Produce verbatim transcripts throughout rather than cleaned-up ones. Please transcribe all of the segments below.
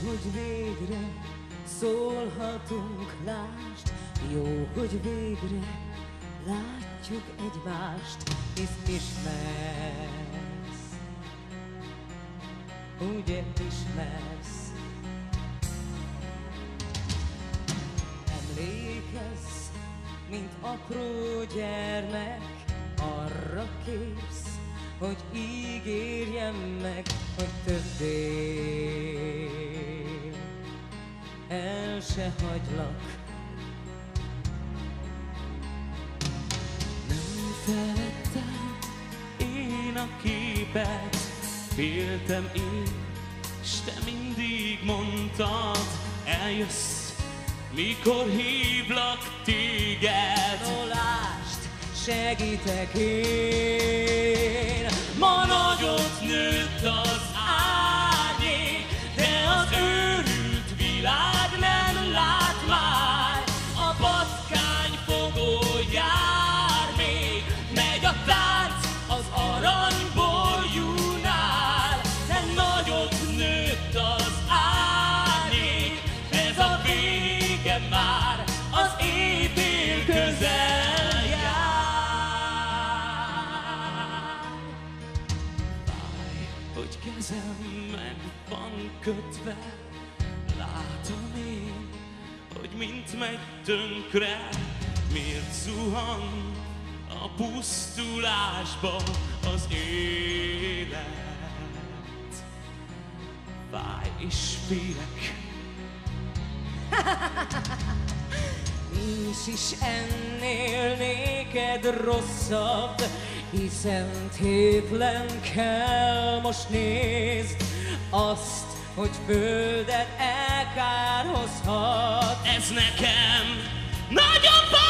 hogy végre szólhatunk, lásd, jó, hogy végre látjuk egymást, hisz ismersz, ugye ismersz. Emlékezz, mint apró gyermek, arra kérsz, hogy ígérjem meg, hogy többé el se hagylak. Nem feledtem én a képet, féltem én, s te mindig mondtad, eljössz, mikor hívlak téged. No, lásd, segítek én. Ma nagyot nőtt az árnyék, de az őrült világ nem lát már. A patkányfogó jár még, megy a tánc az aranyborjúnál. De nagyot nőtt az árnyék, ez a vége már, az éjfél közel jár. Fáj, hogy kezem meg van kötve, látom én, hogy mint megy tönkre, miért zuhan a pusztulásba az élet. Fáj és félek. Nincs is ennél néked rosszabb, hiszen tétlen kell most nézd azt, hogy földet elkárhozhat. Ez nekem nagyon baj!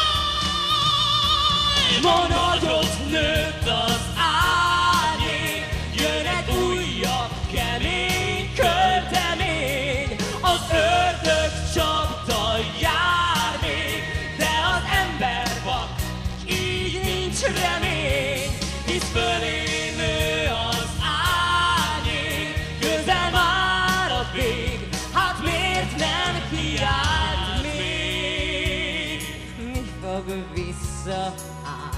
Ma nagyot nőtt az árnyék, jön egy újabb kemény költemény. Az ördög csapda jár még, de az ember vak, így nincs remény. Hisz fölé nő az árnyék, közel már a vég, hát miért nem kiált még? Mi fog vissza át?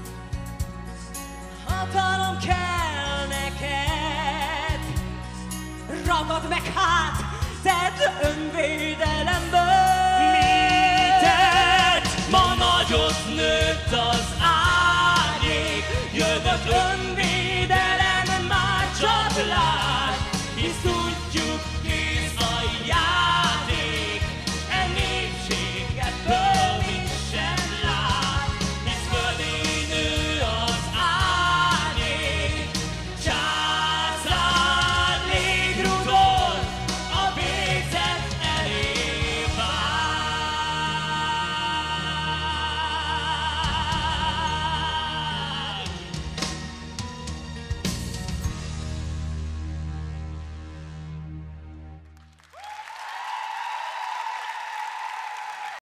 Hatalom kell neked, ragad meg hát, tedd önvédelemből.